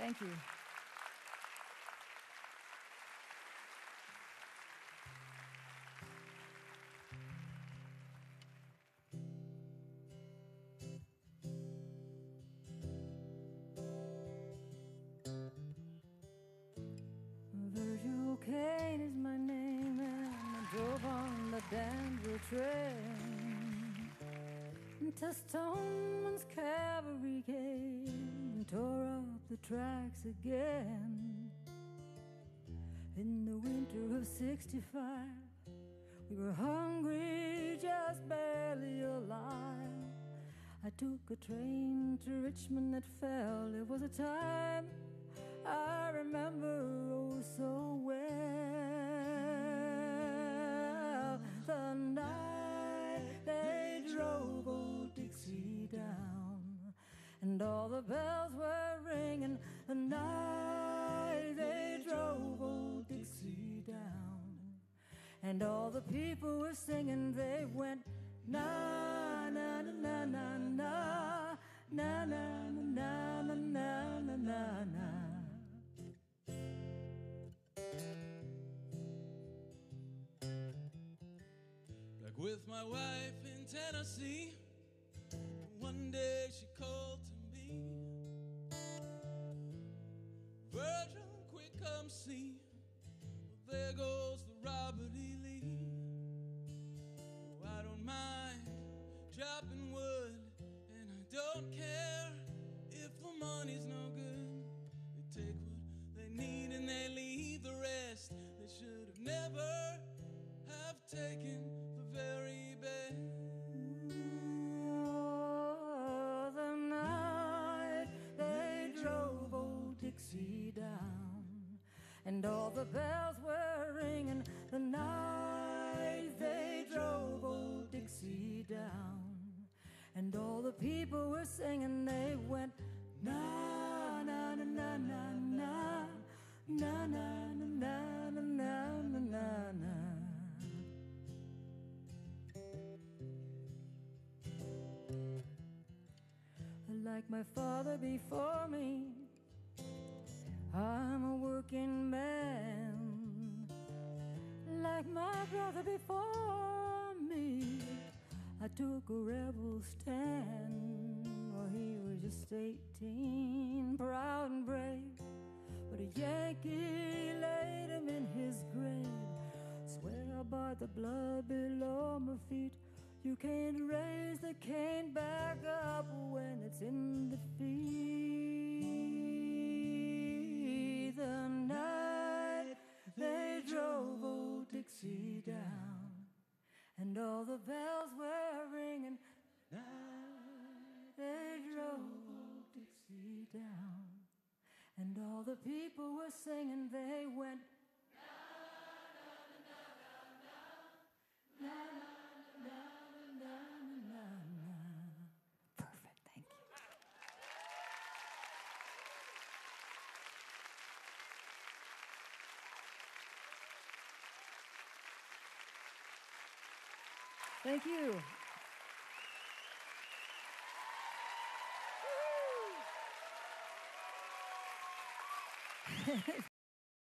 Thank you. Virgil Kane is my name, and I drove on the Danville train till Stoneman's cavalry came and tore up the tracks again. In the winter of '65, we were hungry, just barely alive. I took a train to Richmond that fell. It was a time I remember oh so well. The night they drove old Dixie down, and all the bells were ringing. The night they drove old Dixie down, and all the people were singing. They went na na na na na na na na na na na na na na. Like with my wife in Tennessee, one day she called to me, Virgil, quick come see, well, there goes the Robert E. Lee. Oh, I don't mind chopping wood, and I don't care if the money's no good. They take what they need and they leave the rest. They should have never have taken the very best. Oh, the night they drove old Dixie down, and all the bells were ringing. The night they drove old Dixie down, and all the people were singing. They went na na na na na na na na na na na na na na. Like my father before me, I'm a working man. Like my brother before me, I took a rebel stand. Well, he was just 18, proud and brave, but a Yankee laid him in his grave. Swear by the blood below my feet, you can't raise the cane back up when it's in defeat. The night they drove old Dixie down, and all the bells were ringing. The night they drove old Dixie down, and all the people were singing. They went na na na na na na na na na na. Perfect, thank you. Thank you.